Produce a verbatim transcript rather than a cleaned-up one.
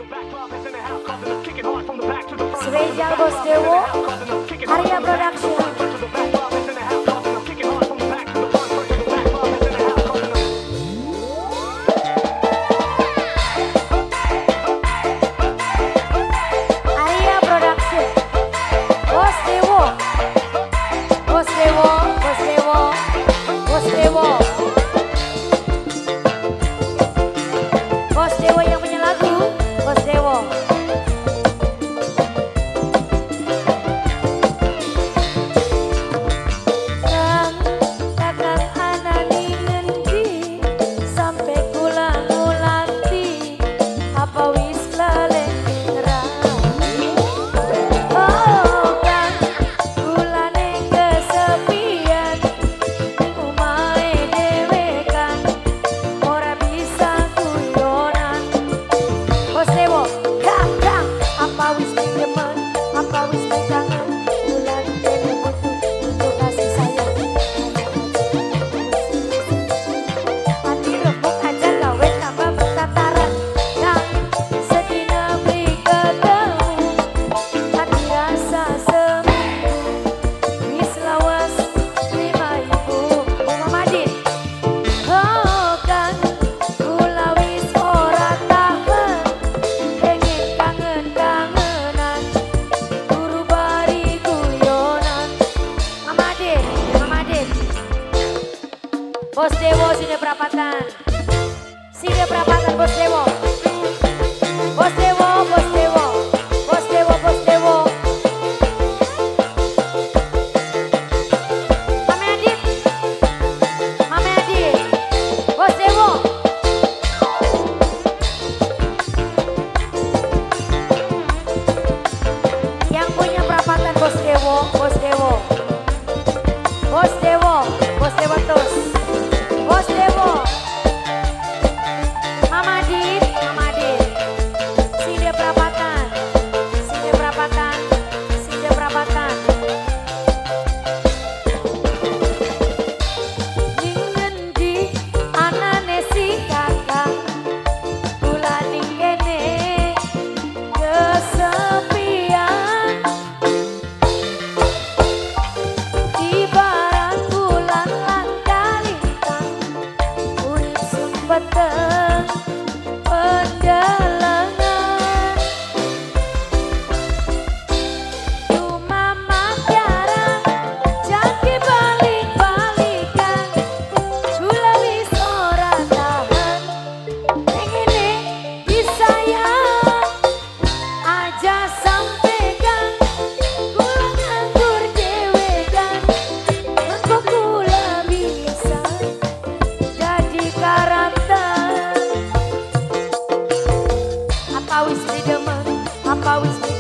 Spesial Bos Dewo, Arya Production. Arya Production. Bos Dewo, Bos Dewo, Bos Dewo, Bos Dewo. Bos Dewo yang punya lagu, Bos Dewo. Bos Dewo sudah perapatan, sudah perapatan Bos Dewo, Bos Dewo, Bos Dewo, Bos Dewo, Bos Dewo. Mame Adit, Mame Adit, Bos Dewo. Yang punya perapatan Bos Dewo, Bos Dewo, Bos Dewo, Bos Dewo terus. Bos Dewo, Mama Adit, Mama Adit, Sida perapatan, Sida perapatan, Sida perapatan. Ningendi anane si kakak, kula ning kene kesepian. Ibarat bulan lan kalintang, urip sumpeteng pendelengan. Cuma makara jadi balik-balikan, gula wis ora tahan. Pengene disayang aja sampekan, kula nganggur dewekan. Mergo kula bisa jadi karakter. Apa wis demen, apa wis